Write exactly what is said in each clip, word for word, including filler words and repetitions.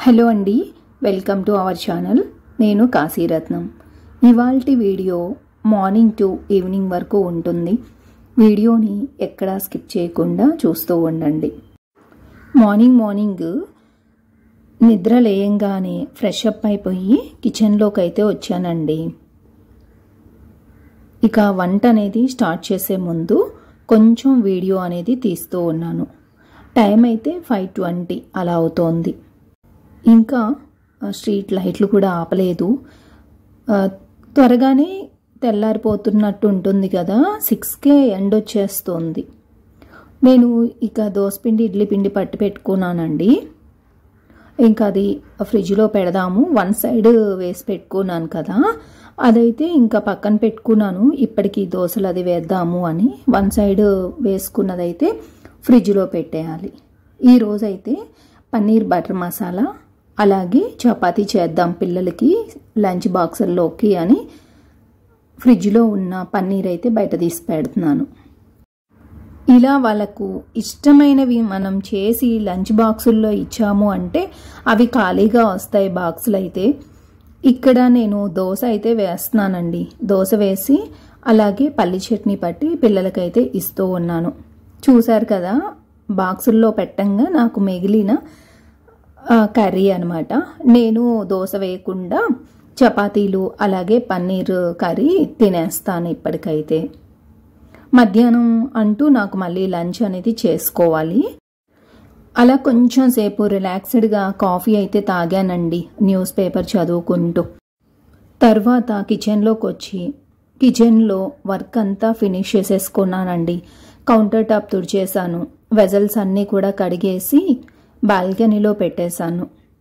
Hello అండి, welcome to our channel. నేను కాశీరత్నం. ఇవాల్టి వీడియో మార్నింగ్ టు ఈవినింగ్ వరకు ఉంటుంది. వీడియోని ఎక్కడా స్కిప్ చేయకుండా చూస్తూ ఉండండి. మార్నింగ్ మార్నింగ్ నిద్ర లేయంగానే ఫ్రెష్ అప్ అయిపోయి కిచెన్లోకి అయితే వచ్చానండి. ఇక వంట అనేది స్టార్ట్ చేసే ముందు కొంచెం వీడియో అనేది తీస్తూ ఉన్నాను. టైం అయితే ఫైవ్ ట్వంటీ అలా అవుతోంది. ఇంకా స్ట్రీట్ లైట్లు కూడా ఆపలేదు. త్వరగానే తెల్లారిపోతున్నట్టు ఉంటుంది కదా, సిక్స్కే ఎండ్ వచ్చేస్తుంది. నేను ఇక దోసపిండి ఇడ్లీ పిండి పట్టి పెట్టుకున్నానండి. ఇంకా అది ఫ్రిడ్జ్లో పెడదాము, వన్ సైడ్ వేసి పెట్టుకున్నాను కదా, అదైతే ఇంకా పక్కన పెట్టుకున్నాను. ఇప్పటికి దోశలు అది వేద్దాము అని వన్ సైడ్ వేసుకున్నదైతే ఫ్రిడ్జ్లో పెట్టేయాలి. ఈరోజైతే పన్నీర్ బటర్ మసాలా అలాగే చపాతీ చేద్దాం పిల్లలకి లంచ్ బాక్సుల్లోకి అని ఫ్రిడ్జ్లో ఉన్న పన్నీర్ అయితే బయట తీసి పెడుతున్నాను. ఇలా వాళ్ళకు ఇష్టమైనవి మనం చేసి లంచ్ బాక్సుల్లో ఇచ్చాము అంటే అవి ఖాళీగా వస్తాయి బాక్సులు అయితే. ఇక్కడ నేను దోశ అయితే వేస్తున్నానండి. దోశ వేసి అలాగే పల్లి చట్నీ పట్టి పిల్లలకైతే ఇస్తూ ఉన్నాను. చూశారు కదా, బాక్సుల్లో పెట్టంగా నాకు మిగిలిన కర్రీ అనమాట. నేను దోశ వేయకుండా చపాతీలు అలాగే పన్నీర్ కర్రీ తినేస్తాను ఇప్పటికైతే. మధ్యాహ్నం అంటూ నాకు మళ్ళీ లంచ్ అనేది చేసుకోవాలి. అలా కొంచెం సేపు రిలాక్స్డ్గా కాఫీ అయితే తాగానండి, న్యూస్ పేపర్ చదువుకుంటూ. తర్వాత కిచెన్లోకి వచ్చి కిచెన్లో వర్క్ అంతా ఫినిష్ చేసేసుకున్నానండి. కౌంటర్ టాప్ తుడిచేసాను, వెజల్స్ అన్నీ కూడా కడిగేసి బాల్కనీలో పెట్టేశాను.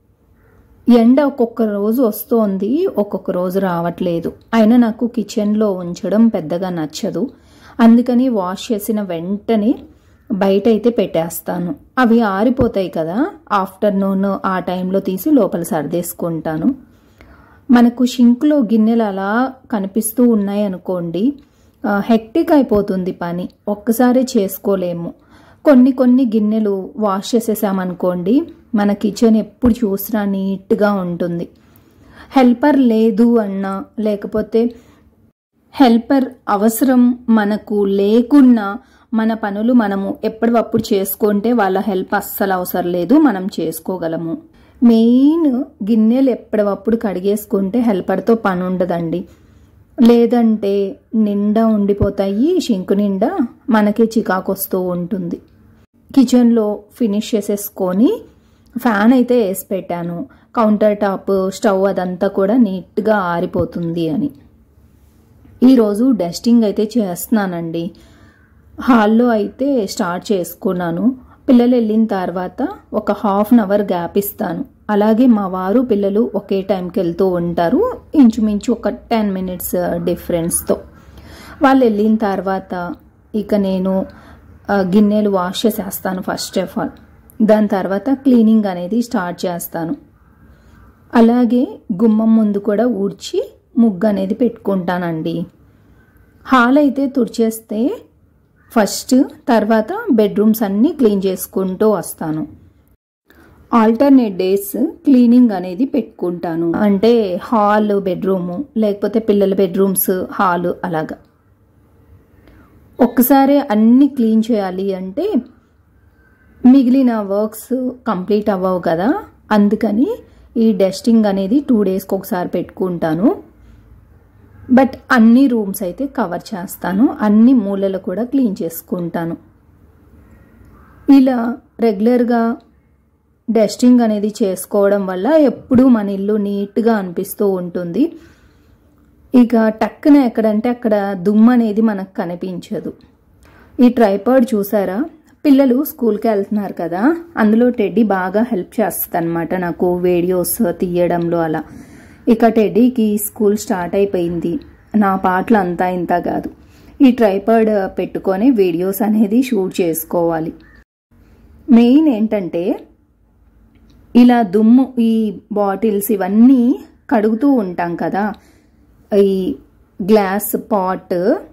ఎండ ఒక్కొక్క రోజు వస్తోంది, ఒక్కొక్క రోజు రావట్లేదు. అయినా నాకు కిచెన్లో ఉంచడం పెద్దగా నచ్చదు. అందుకని వాష్ చేసిన వెంటనే బయట అయితే పెట్టేస్తాను. అవి ఆరిపోతాయి కదా, ఆఫ్టర్నూన్ ఆ టైంలో తీసి లోపల సర్దేసుకుంటాను. మనకు షింక్లో గిన్నెలు అలా కనిపిస్తూ ఉన్నాయి అనుకోండి, హెక్టిక్ అయిపోతుంది పని, ఒక్కసారి చేసుకోలేము. కొన్ని కొన్ని గిన్నెలు వాష్ చేసేసామనుకోండి, మన కిచెన్ ఎప్పుడు చూసినా నీట్గా ఉంటుంది. హెల్పర్ లేదు అన్నా, లేకపోతే హెల్పర్ అవసరం మనకు లేకున్నా మన పనులు మనము ఎప్పటికప్పుడు చేసుకుంటే వాళ్ళ హెల్ప్ అస్సలు అవసరం లేదు, మనం చేసుకోగలము. మెయిన్ గిన్నెలు ఎప్పటికప్పుడు కడిగేసుకుంటే హెల్పర్తో పని ఉండదండి. లేదంటే నిండా ఉండిపోతాయి, షింకు నిండా మనకి చికాకు వస్తూ ఉంటుంది. కిచెన్లో ఫినిష్ చేసేసుకొని ఫ్యాన్ అయితే వేసి పెట్టాను. కౌంటర్ టాప్, స్టవ్ అదంతా కూడా నీట్గా ఆరిపోతుంది అని. ఈరోజు డస్టింగ్ అయితే చేస్తున్నానండి. హాల్లో అయితే స్టార్ట్ చేసుకున్నాను. పిల్లలు వెళ్ళిన తర్వాత ఒక హాఫ్ అన్ అవర్ గ్యాప్ ఇస్తాను. అలాగే మా వారు పిల్లలు ఒకే టైంకి వెళ్తూ ఉంటారు, ఇంచుమించు ఒక టెన్ మినిట్స్ డిఫరెన్స్తో. వాళ్ళు వెళ్ళిన తర్వాత ఇక నేను గిన్నెలు వాష్ చేసేస్తాను ఫస్ట్ ఆఫ్ ఆల్. దాని తర్వాత క్లీనింగ్ అనేది స్టార్ట్ చేస్తాను. అలాగే గుమ్మం ముందు కూడా ఊడ్చి ముగ్గు అనేది పెట్టుకుంటానండి. హాల్ అయితే తుడిచేస్తే ఫస్ట్, తర్వాత బెడ్రూమ్స్ అన్నీ క్లీన్ చేసుకుంటూ వస్తాను. ఆల్టర్నేట్ డేస్ క్లీనింగ్ అనేది పెట్టుకుంటాను. అంటే హాల్ బెడ్రూము, లేకపోతే పిల్లల బెడ్రూమ్స్ హాలు అలాగా. ఒక్కసారి అన్నీ క్లీన్ చేయాలి అంటే మిగిలిన వర్క్స్ కంప్లీట్ అవ్వవు కదా, అందుకని ఈ డస్టింగ్ అనేది టూ డేస్కి ఒకసారి పెట్టుకుంటాను. బట్ అన్ని రూమ్స్ అయితే కవర్ చేస్తాను, అన్ని మూలలు కూడా క్లీన్ చేసుకుంటాను. ఇలా రెగ్యులర్గా డస్టింగ్ అనేది చేసుకోవడం వల్ల ఎప్పుడూ మన ఇల్లు నీట్గా అనిపిస్తూ ఉంటుంది. ఇక టక్కున ఎక్కడంటే అక్కడ దుమ్ము అనేది మనకు కనిపించదు. ఈ ట్రైపాడ్ చూసారా, పిల్లలు స్కూల్కి వెళ్తున్నారు కదా, అందులో టెడ్డీ బాగా హెల్ప్ చేస్తుంది అనమాట నాకు వీడియోస్ తీయడంలో అలా. ఇక టెడ్డీకి స్కూల్ స్టార్ట్ అయిపోయింది, నా పాటలు అంతా ఇంత కాదు. ఈ ట్రైపాడ్ పెట్టుకొని వీడియోస్ అనేది షూట్ చేసుకోవాలి. మెయిన్ ఏంటంటే ఇలా దుమ్ము, ఈ బాటిల్స్ ఇవన్నీ కడుగుతూ ఉంటాం కదా, ఈ గ్లాస్ పాట్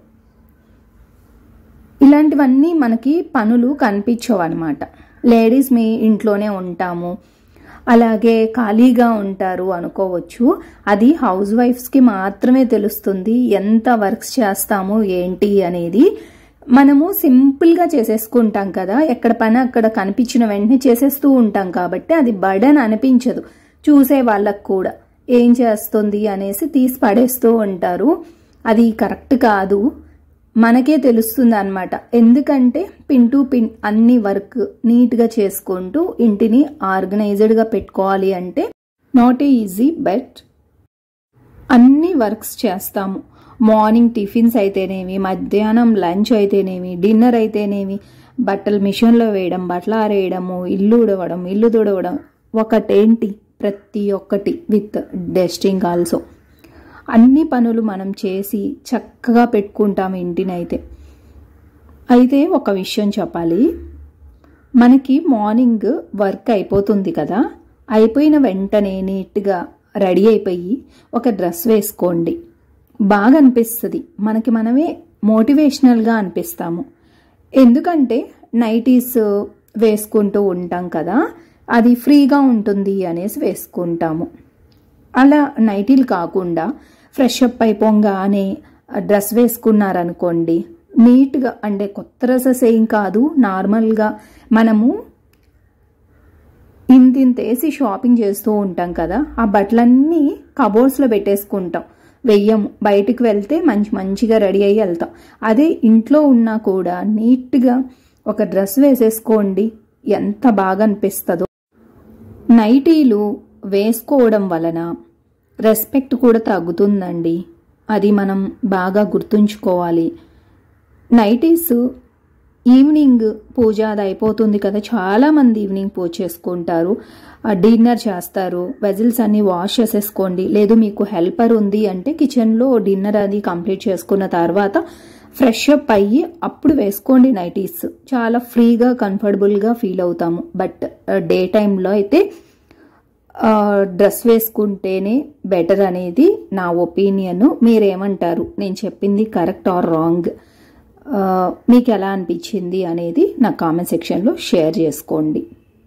ఇలాంటివన్నీ మనకి పనులు కనిపించవు అనమాట. లేడీస్ మీ ఇంట్లోనే ఉంటాము, అలాగే ఖాళీగా ఉంటారు అనుకోవచ్చు. అది హౌస్ వైఫ్స్కి మాత్రమే తెలుస్తుంది ఎంత వర్క్స్ చేస్తాము ఏంటి అనేది. మనము సింపుల్గా చేసేసుకుంటాం కదా, ఎక్కడ పని అక్కడ కనిపించిన వెంటనే చేసేస్తూ ఉంటాం కాబట్టి అది బర్డెన్ అనిపించదు చూసే వాళ్ళకు కూడా. ఏం చేస్తుంది అనేసి తీసి పడేస్తూ ఉంటారు. అది కరెక్ట్ కాదు, మనకే తెలుస్తుంది అన్నమాట. ఎందుకంటే పిన్ టు పిన్ అన్ని వర్క్ నీట్గా చేసుకుంటూ ఇంటిని ఆర్గనైజ్డ్గా పెట్టుకోవాలి అంటే నాట్ ఈజీ, బట్ అన్ని వర్క్స్ చేస్తాము. మార్నింగ్ టిఫిన్స్ అయితేనేమి, మధ్యాహ్నం లంచ్ అయితేనేమి, డిన్నర్ అయితేనేమి, బట్టలు మిషన్లో వేయడం, బట్టలు ఆరేయడము, ఇల్లు ఉడవడం, ఇల్లు తుడవడం, ఒకటేంటి ప్రతి ఒక్కటి విత్ డస్టింగ్ ఆల్సో. అన్ని పనులు మనం చేసి చక్కగా పెట్టుకుంటాం ఇంటినైతే. అయితే ఒక విషయం చెప్పాలి, మనకి మార్నింగ్ వర్క్ అయిపోతుంది కదా, అయిపోయిన వెంటనే నీట్గా రెడీ అయిపోయి ఒక డ్రెస్ వేసుకోండి. బాగా అనిపిస్తుంది, మనకి మనమే మోటివేషనల్గా అనిపిస్తాము. ఎందుకంటే నైటీస్ వేసుకుంటూ ఉంటాం కదా, అది ఫ్రీగా ఉంటుంది అనేసి వేసుకుంటాము. అలా నైటీలు కాకుండా ఫ్రెష్ అప్ అయిపోగానే డ్రెస్ వేసుకున్నారనుకోండి, నీట్గా, అంటే కొత్త డ్రెస్సెస్ ఏం కాదు, నార్మల్గా మనము ఇంతింతేసి షాపింగ్ చేస్తూ ఉంటాం కదా, ఆ బట్టలన్నీ కబోర్డ్స్లో పెట్టేసుకుంటాం, వెయ్యము. బయటికి వెళ్తే మంచి మంచిగా రెడీ అయ్యి వెళ్తాం. అదే ఇంట్లో ఉన్నా కూడా నీట్గా ఒక డ్రెస్ వేసేసుకోండి, ఎంత బాగా అనిపిస్తుందో. నైటీలు వేసుకోవడం వలన రెస్పెక్ట్ కూడా తగ్గుతుందండి, అది మనం బాగా గుర్తుంచుకోవాలి. నైటీస్ ఈవినింగ్ పూజ అది అయిపోతుంది కదా, చాలామంది ఈవినింగ్ పూజ చేసుకుంటారు, డిన్నర్ చేస్తారు, వెజిల్స్ అన్ని వాష్ చేసేసుకోండి. లేదు మీకు హెల్పర్ ఉంది అంటే కిచెన్లో డిన్నర్ అది కంప్లీట్ చేసుకున్న తర్వాత ఫ్రెష్ అప్ అయ్యి అప్పుడు వేసుకోండి నైటీస్. చాలా ఫ్రీగా కంఫర్టబుల్గా ఫీల్ అవుతాము. బట్ డే టైంలో అయితే డ్రెస్ వేసుకుంటేనే బెటర్ అనేది నా ఒపీనియన్. మీరేమంటారు, నేను చెప్పింది కరెక్ట్ ఆర్ రాంగ్, మీకు ఎలా అనిపించింది అనేది నా కామెంట్ సెక్షన్లో షేర్ చేసుకోండి.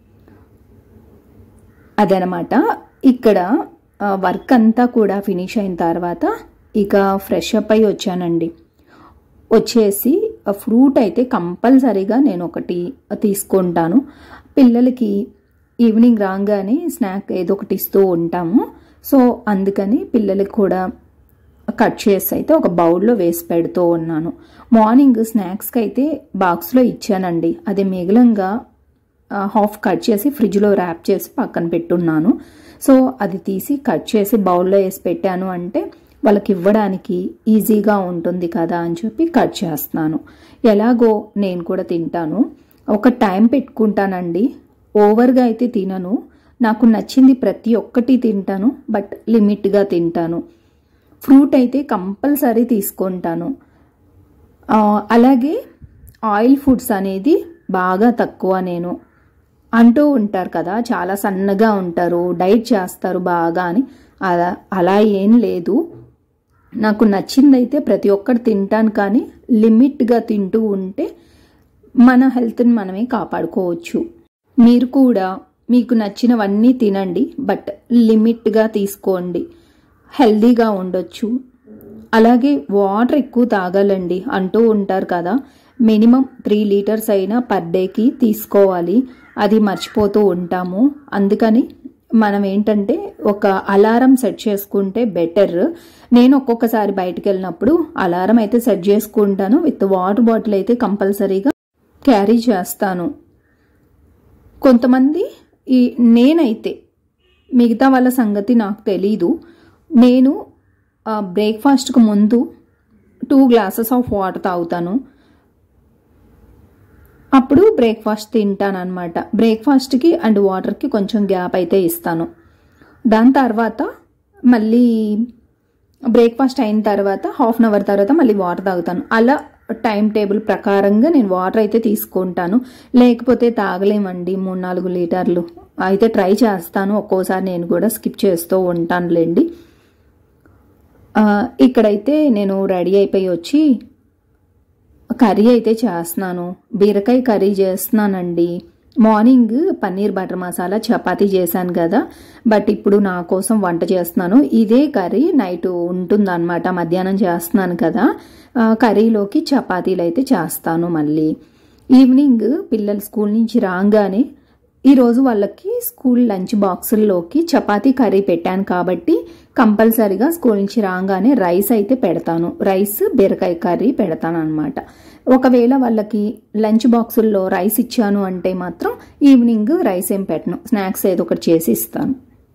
అదనమాట, ఇక్కడ వర్క్ అంతా కూడా ఫినిష్ అయిన తర్వాత ఇక ఫ్రెష్ అప్ అయి వచ్చానండి. వచ్చేసి ఫ్రూట్ అయితే కంపల్సరీగా నేను ఒకటి తీసుకుంటాను. పిల్లలకి ఈవినింగ్ రాగానే స్నాక్ ఏదో ఒకటి ఇస్తూ ఉంటాము. సో అందుకని పిల్లలకి కూడా కట్ చేసి అయితే ఒక బౌల్లో వేసి పెడుతూ ఉన్నాను. మార్నింగ్ స్నాక్స్కి అయితే బాక్స్లో ఇచ్చానండి, అది మిగిలంగా హాఫ్ కట్ చేసి ఫ్రిడ్జ్లో ర్యాప్ చేసి పక్కన పెట్టున్నాను. సో అది తీసి కట్ చేసి బౌల్లో వేసి పెట్టాను అంటే వాళ్ళకి ఇవ్వడానికి ఈజీగా ఉంటుంది కదా అని చెప్పి కట్ చేస్తున్నాను. ఎలాగో నేను కూడా తింటాను, ఒక టైం పెట్టుకుంటానండి. ఓవర్గా అయితే తినను, నాకు నచ్చింది ప్రతి ఒక్కటి తింటాను, బట్ లిమిట్గా తింటాను. ఫ్రూట్ అయితే కంపల్సరీ తీసుకుంటాను. అలాగే ఆయిల్ ఫుడ్స్ అనేది బాగా తక్కువ. నేను అంటూ ఉంటారు కదా, చాలా సన్నగా ఉంటారు, డైట్ చేస్తారు బాగా అని. అలా అలా ఏం లేదు, నాకు నచ్చిందైతే ప్రతి ఒక్కటి తింటాను, కానీ లిమిట్గా తింటూ ఉంటే మన హెల్త్ని మనమే కాపాడుకోవచ్చు. మీరు కూడా మీకు నచ్చినవన్నీ తినండి, బట్ లిమిట్గా తీసుకోండి, హెల్దీగా ఉండొచ్చు. అలాగే వాటర్ ఎక్కువ తాగాలండి అంటూ ఉంటారు కదా, మినిమం త్రీ లీటర్స్ అయినా పర్ డేకి తీసుకోవాలి. అది మర్చిపోతూ ఉంటాము. అందుకని మనం ఏంటంటే ఒక అలారం సెట్ చేసుకుంటే బెటర్. నేను ఒక్కొక్కసారి బయటకు వెళ్ళినప్పుడు అలారం అయితే సెట్ చేసుకుంటాను, విత్ వాటర్ బాటిల్ అయితే కంపల్సరీగా క్యారీ చేస్తాను. కొంతమంది ఈ నేనైతే మిగతా వాళ్ళ సంగతి నాకు తెలీదు, నేను బ్రేక్ఫాస్ట్కి ముందు టూ గ్లాసెస్ ఆఫ్ వాటర్ తాగుతాను, అప్పుడు బ్రేక్ఫాస్ట్ తింటాను అనమాట. బ్రేక్ఫాస్ట్కి అండ్ వాటర్కి కొంచెం గ్యాప్ అయితే ఇస్తాను. దాని తర్వాత మళ్ళీ బ్రేక్ఫాస్ట్ అయిన తర్వాత హాఫ్ అన్ అవర్ తర్వాత మళ్ళీ వాటర్ తాగుతాను. అలా టైం టేబుల్ ప్రకారంగా నేను వాటర్ అయితే తీసుకుంటాను. లేకపోతే తాగలేమండి మూడు నాలుగు లీటర్లు. అయితే ట్రై చేస్తాను, ఒక్కోసారి నేను కూడా స్కిప్ చేస్తూ ఉంటానులేండి. ఇక్కడైతే నేను రెడీ అయిపోయి వచ్చి కర్రీ అయితే చేస్తున్నాను. బీరకాయ కర్రీ చేస్తున్నానండి. మార్నింగ్ పన్నీర్ బటర్ మసాలా చపాతీ చేశాను కదా, బట్ ఇప్పుడు నా కోసం వంట చేస్తున్నాను. ఇదే కర్రీ నైట్ ఉంటుందన్నమాట, మధ్యాహ్నం చేస్తున్నాను కదా, కర్రీలోకి చపాతీలు అయితే చేస్తాను. మళ్ళీ ఈవినింగ్ పిల్లలు స్కూల్ నుంచి రాగానే ఈరోజు వాళ్ళకి స్కూల్ లంచ్ బాక్సుల్లోకి చపాతీ కర్రీ పెట్టాను కాబట్టి కంపల్సరీగా స్కూల్ నుంచి రాగానే రైస్ అయితే పెడతాను. రైస్ బీరకాయ కర్రీ పెడతాను అనమాట. ఒకవేళ వాళ్ళకి లంచ్ బాక్సుల్లో రైస్ ఇచ్చాను అంటే మాత్రం ఈవినింగ్ రైస్ ఏం పెట్టను, స్నాక్స్ ఏదో ఒకటి చేసి ఇస్తాను.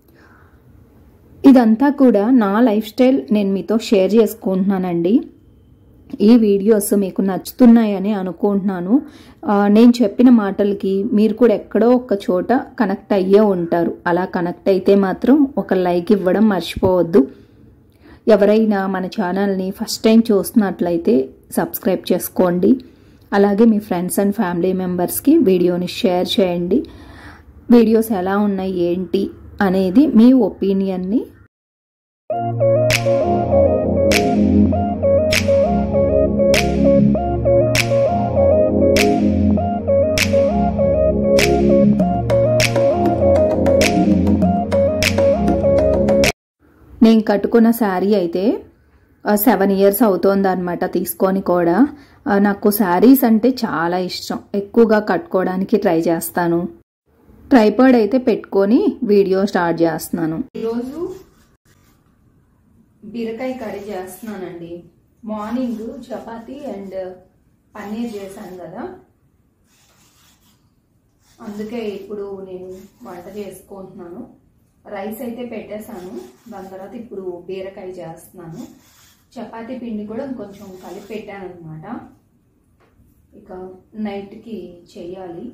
ఇదంతా కూడా నా లైఫ్ స్టైల్ నేను మీతో షేర్ చేసుకుంటున్నానండి. ఈ వీడియోస్ మీకు నచ్చుతున్నాయని అనుకుంటున్నాను. నేను చెప్పిన మాటలకి మీరు కూడా ఎక్కడో ఒక చోట కనెక్ట్ అయ్యే ఉంటారు. అలా కనెక్ట్ అయితే మాత్రం ఒక లైక్ ఇవ్వడం మర్చిపోవద్దు. ఎవరైనా మన ఛానల్ని ఫస్ట్ టైం చూస్తున్నట్లయితే సబ్స్క్రైబ్ చేసుకోండి. అలాగే మీ ఫ్రెండ్స్ అండ్ ఫ్యామిలీ మెంబర్స్కి వీడియోని షేర్ చేయండి. వీడియోస్ ఎలా ఉన్నాయి ఏంటి అనేది మీ ఒపీనియన్ని నేను కట్టుకున్న శారీ అయితే సెవెన్ ఇయర్స్ అవుతోంది అనమాట తీసుకొని కూడా. నాకు శారీస్ అంటే చాలా ఇష్టం, ఎక్కువగా కట్టుకోవడానికి ట్రై చేస్తాను. ట్రైపాడ్ అయితే పెట్టుకొని వీడియో స్టార్ట్ చేస్తున్నాను. ఈరోజు బీరకాయ కర్రీ చేస్తున్నానండి. మార్నింగ్ చపాతీ అండ్ పన్నీర్ చేశాను కదా, అందుకే ఇప్పుడు నేను వంట చేసుకుంటున్నాను. రైస్ అయితే పెట్టేశాను, దాని తర్వాత ఇప్పుడు బీరకాయ చేస్తున్నాను. చపాతీ పిండి కూడా కొంచెం కలిపి పెట్టాను అనమాట, ఇక నైట్కి చెయ్యాలి.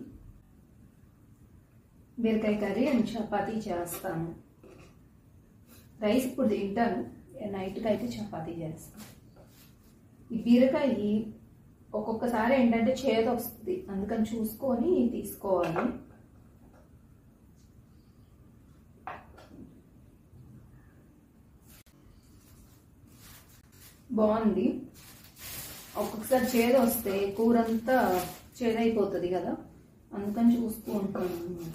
బీరకాయ కర్రీ అండ్ చపాతీ చేస్తాను. రైస్ ఇప్పుడు తింటాను, నైట్కి అయితే చపాతీ చేస్తాను. ఈ బీరకాయ ఒక్కొక్కసారి ఏంటంటే చేదు వస్తుంది, అందుకని చూసుకొని తీసుకోవాలి. బాగుంది. ఒక్కొక్కసారి చేదు వస్తే కూరంతా చేదైపోతుంది కదా, అందుకని చూస్తూ ఉంటాను అనమాట.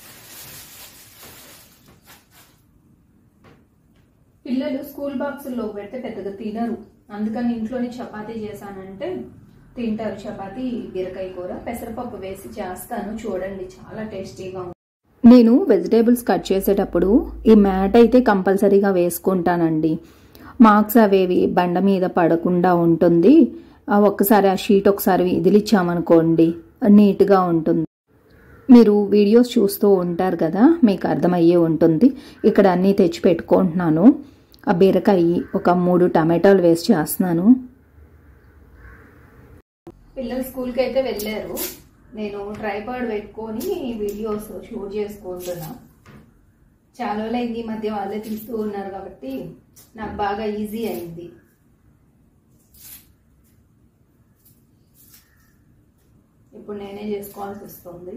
పిల్లలు స్కూల్ బాక్సుల్లో పెడితే పెద్దగా తినరు, అందుకని ఇంట్లోనే చపాతీ చేశానంటే తింటారు. చపాతీ బీరకాయ కూర పెసరపప్పు వేసి చేస్తాను, చూడండి చాలా టేస్టీగా ఉంది. నేను వెజిటేబుల్స్ కట్ చేసేటప్పుడు ఈ మ్యాట్ అయితే కంపల్సరీగా వేసుకుంటానండి. మార్క్స్ అవేవి బండ మీద పడకుండా ఉంటుంది. ఒక్కసారి ఆ షీట్ ఒకసారి ఇదిలిచ్చామనుకోండి నీట్గా ఉంటుంది. మీరు వీడియోస్ చూస్తూ ఉంటారు కదా, మీకు అర్థమయ్యే ఉంటుంది. ఇక్కడ అన్నీ తెచ్చి పెట్టుకుంటున్నాను. ఆ బీరకాయ ఒక మూడు టమాటాలు వేసి చేస్తున్నాను. పిల్లలు స్కూల్కి అయితే వెళ్ళారు, నేను ట్రైపాడ్ పెట్టుకొని వీడియోస్ షూట్ చేసుకుంటున్నా. చాలా రోజులైంది, ఈ మధ్య వాళ్ళే తీస్తూ ఉన్నారు కాబట్టి నాకు బాగా ఈజీ అయింది. ఇప్పుడు నేనే చేసుకోవాల్సి వస్తుంది.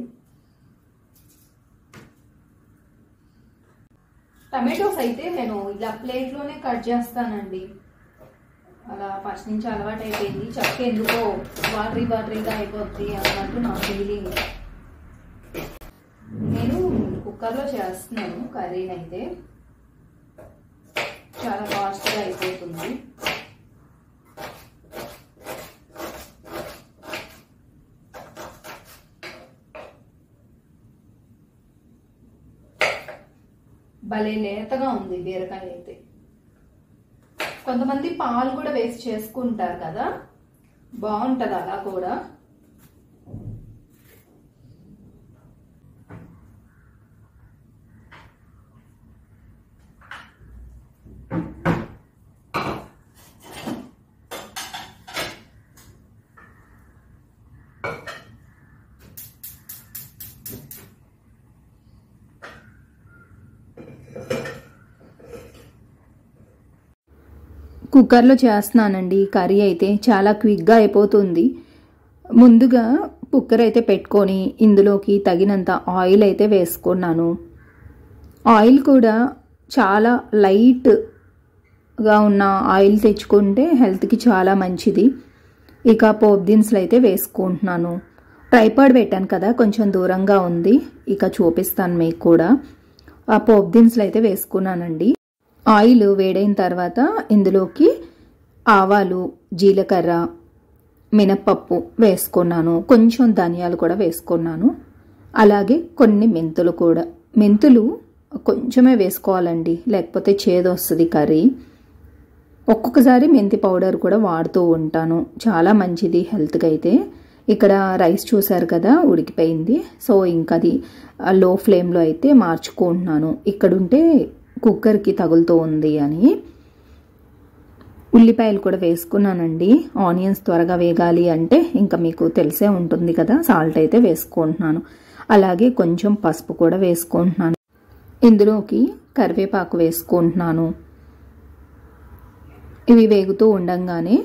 టమాటోస్ అయితే నేను ఇలా ప్లేట్లోనే కట్ చేస్తానండి, అలా ఫస్ట్ నుంచి అలవాటు అయిపోయింది. చక్క ఎందుకో వాటరీ వాటరీగా అయిపోద్ది అన్నట్టు నా ఫీలింగ్. నేను కుక్కర్లో చేస్తున్నాను కర్రీని, అయితే చాలా ఫాస్ట్గా అయిపోతుంది. భలే లేతగా ఉంది బీరకాయ అయితే. కొంతమంది పాలు కూడా వేసి చేసుకుంటారు కదా, బాగుంటుంది అలా కూడా. కుక్కర్లో చేస్తున్నానండి కర్రీ అయితే, చాలా క్విక్గా అయిపోతుంది. ముందుగా కుక్కర్ అయితే పెట్టుకొని ఇందులోకి తగినంత ఆయిల్ అయితే వేసుకున్నాను. ఆయిల్ కూడా చాలా లైట్గా ఉన్న ఆయిల్ తెచ్చుకుంటే హెల్త్కి చాలా మంచిది. ఇక పోపు దినుసులు అయితే వేసుకుంటున్నాను. ట్రైపాడ్ పెట్టాను కదా, కొంచెం దూరంగా ఉంది. ఇక చూపిస్తాను మీకు కూడా. ఆ పోపు దినుసులు అయితే వేసుకున్నానండి. ఆయిల్ వేడైన తర్వాత ఇందులోకి ఆవాలు, జీలకర్ర, మినప్పప్పు వేసుకున్నాను. కొంచెం ధనియాలు కూడా వేసుకున్నాను. అలాగే కొన్ని మెంతులు కూడా. మెంతులు కొంచెమే వేసుకోవాలండి, లేకపోతే చేదు వస్తుంది కర్రీ. ఒక్కొక్కసారి మెంతి పౌడర్ కూడా వాడుతూ ఉంటాను, చాలా మంచిది హెల్త్కి అయితే. ఇక్కడ రైస్ చూసారు కదా, ఉడికిపోయింది. సో ఇంకా అది లో ఫ్లేమ్లో అయితే మార్చుకుంటున్నాను, ఇక్కడుంటే కుక్కర్కి తగులుతూ ఉంది అని. ఉల్లిపాయలు కూడా వేసుకున్నానండి. ఆనియన్స్ త్వరగా వేగాలి అంటే ఇంకా మీకు తెలిసే ఉంటుంది కదా, సాల్ట్ అయితే వేసుకుంటున్నాను. అలాగే కొంచెం పసుపు కూడా వేసుకుంటున్నాను. ఇందులోకి కరివేపాకు వేసుకుంటున్నాను. ఇవి వేగుతూ ఉండంగానే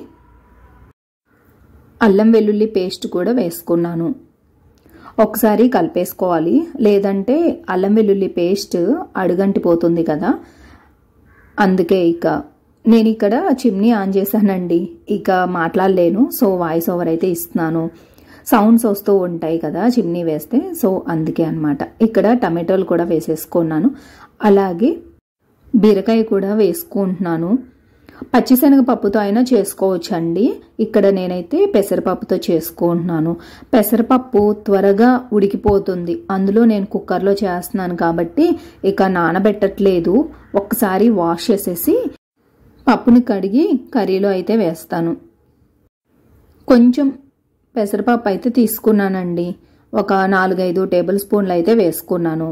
అల్లం వెల్లుల్లి పేస్ట్ కూడా వేసుకున్నాను. ఒకసారి కలిపేసుకోవాలి, లేదంటే అల్లం వెల్లుల్లి పేస్ట్ అడుగంటిపోతుంది కదా. అందుకే ఇక నేను ఇక్కడ చిమ్నీ ఆన్ చేశానండి, ఇక మాట్లాడలేను. సో వాయిస్ ఓవర్ అయితే ఇస్తున్నాను. సౌండ్స్ వస్తూ ఉంటాయి కదా చిమ్నీ వేస్తే, సో అందుకే అనమాట. ఇక్కడ టమాటోలు కూడా వేసేసుకున్నాను. అలాగే బీరకాయ కూడా వేసుకుంటున్నాను. పచ్చిశనగపప్పుతో అయినా చేసుకోవచ్చండి. ఇక్కడ నేనైతే పెసరపప్పుతో చేసుకుంటున్నాను. పెసరపప్పు త్వరగా ఉడికిపోతుంది, అందులో నేను కుక్కర్లో చేస్తున్నాను కాబట్టి ఇక నానబెట్టట్లేదు. ఒక్కసారి వాష్ చేసేసి పప్పుని కడిగి కర్రీలో అయితే వేస్తాను. కొంచెం పెసరపప్పు అయితే తీసుకున్నానండి, ఒక నాలుగైదు టేబుల్ స్పూన్లు అయితే వేసుకున్నాను.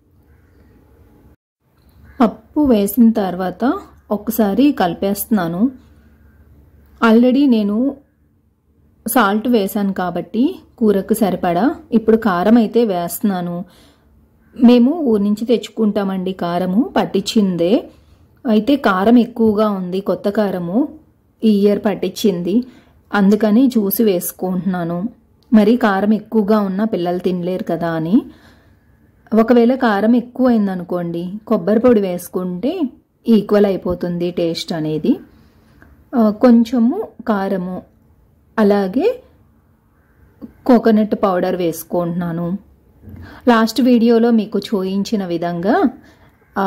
పప్పు వేసిన తర్వాత ఒకసారి కలిపేస్తున్నాను. ఆల్రెడీ నేను సాల్ట్ వేసాను కాబట్టి కూరకు సరిపడా. ఇప్పుడు కారం అయితే వేస్తున్నాను. మేము ఊరి నుంచి తెచ్చుకుంటామండి కారము, పట్టించిందే. అయితే కారం ఎక్కువగా ఉంది, కొత్త కారము ఈ ఇయర్ పట్టించింది, అందుకని చూసి వేసుకుంటున్నాను. మరి కారం ఎక్కువగా ఉన్నా పిల్లలు తినలేరు కదా అని. ఒకవేళ కారం ఎక్కువ అయిందనుకోండి, కొబ్బరి పొడి వేసుకుంటే ఈక్వల్ అయిపోతుంది టేస్ట్ అనేది. కొంచెము కారము, అలాగే కోకోనట్ పౌడర్ వేసుకుంటున్నాను. లాస్ట్ వీడియోలో మీకు చూయించిన విధంగా ఆ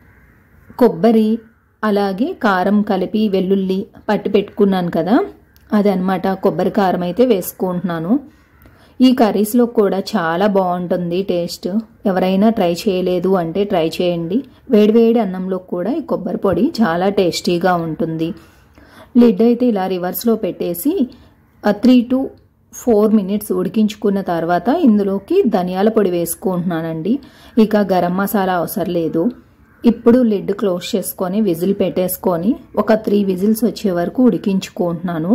కొబ్బరి అలాగే కారం కలిపి వెల్లుల్లి పట్టి పెట్టుకున్నాను కదా, అదనమాట. కొబ్బరి కారం అయితే వేసుకుంటున్నాను. ఈ కర్రీస్లో కూడా చాలా బాగుంటుంది టేస్ట్. ఎవరైనా ట్రై చేయలేదు అంటే ట్రై చేయండి. వేడివేడి అన్నంలో కూడా ఈ కొబ్బరి పొడి చాలా టేస్టీగా ఉంటుంది. లిడ్ అయితే ఇలా రివర్స్లో పెట్టేసి త్రీ టు ఫోర్ మినిట్స్ ఉడికించుకున్న తర్వాత ఇందులోకి ధనియాల పొడి వేసుకుంటున్నానండి. ఇక గరం మసాలా అవసరం లేదు. ఇప్పుడు లిడ్ క్లోజ్ చేసుకొని విజిల్ పెట్టేసుకొని ఒక త్రీ విజిల్స్ వచ్చే వరకు ఉడికించుకుంటున్నాను.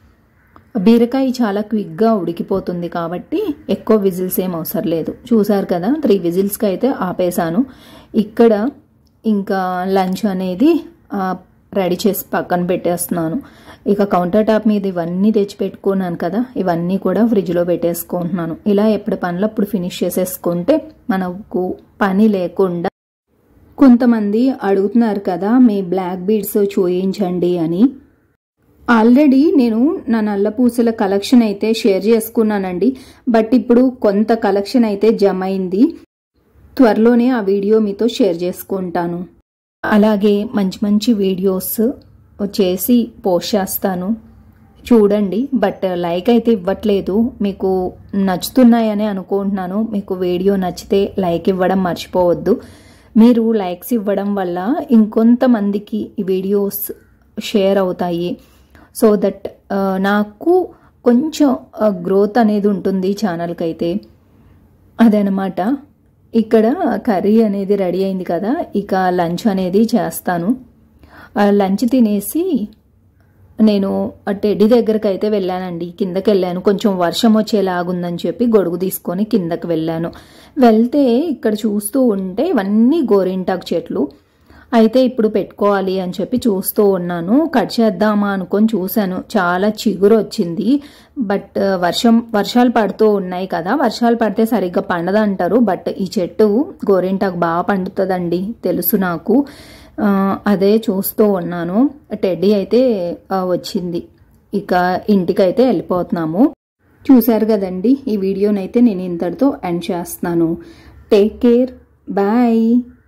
బీరకాయ చాలా క్విక్గా ఉడికిపోతుంది కాబట్టి ఎక్కువ విజిల్స్ ఏం అవసరం లేదు. చూసారు కదా, త్రీ విజిల్స్కి అయితే ఆపేసాను. ఇక్కడ ఇంకా లంచ్ అనేది రెడీ చేసి పక్కన పెట్టేస్తున్నాను. ఇక కౌంటర్ టాప్ మీద ఇవన్నీ తెచ్చి పెట్టుకున్నాను కదా, ఇవన్నీ కూడా ఫ్రిడ్జ్లో పెట్టేసుకుంటున్నాను. ఇలా ఎప్పుడు పనులు అప్పుడు ఫినిష్ చేసేసుకుంటే మనకు పని లేకుండా. కొంతమంది అడుగుతున్నారు కదా, మీ బ్లాక్ బీడ్స్ చూయించండి అని. ఆల్రెడీ నేను నా నల్ల పూసల కలెక్షన్ అయితే షేర్ చేసుకున్నానండి, బట్ ఇప్పుడు కొంత కలెక్షన్ అయితే జమ అయింది. త్వరలోనే ఆ వీడియో మీతో షేర్ చేసుకుంటాను. అలాగే మంచి మంచి వీడియోస్ చేసి పోస్ట్ చేస్తాను, చూడండి. బట్ లైక్ అయితే ఇవ్వట్లేదు. మీకు నచ్చుతున్నాయని అనుకుంటున్నాను. మీకు వీడియో నచ్చితే లైక్ ఇవ్వడం మర్చిపోవద్దు. మీరు లైక్స్ ఇవ్వడం వల్ల ఇంకొంతమందికి ఈ వీడియోస్ షేర్ అవుతాయి. సో దట్ నాకు కొంచెం గ్రోత్ అనేది ఉంటుంది ఛానల్కి అయితే. అదనమాట. ఇక్కడ కర్రీ అనేది రెడీ అయింది కదా, ఇక లంచ్ అనేది చేస్తాను. లంచ్ తినేసి నేను టెడ్డీ దగ్గరకు అయితే వెళ్ళానండి. కిందకి వెళ్ళాను, కొంచెం వర్షం వచ్చేలాగుందని చెప్పి గొడుగు తీసుకొని కిందకి వెళ్ళాను. వెళ్తే ఇక్కడ చూస్తూ ఉంటే ఇవన్నీ గోరింటాకు చెట్లు అయితే ఇప్పుడు పెట్టుకోవాలి అని చెప్పి చూస్తూ ఉన్నాను. కట్ చేద్దామా అనుకొని చూశాను, చాలా చిగురు వచ్చింది. బట్ వర్షం వర్షాలు పడుతూ ఉన్నాయి కదా, వర్షాలు పడితే సరిగ్గా పండదంటారు. బట్ ఈ చెట్టు గోరింటాకు బాగా పండుతుందండి, తెలుసు నాకు. అదే చూస్తూ ఉన్నాను. టెడ్డీ అయితే వచ్చింది. ఇక ఇంటికైతే వెళ్ళిపోతున్నాము. చూసారు కదండి, ఈ వీడియోనైతే నేను ఇంతటితో ఎండ్ చేస్తున్నాను. Take care, bye.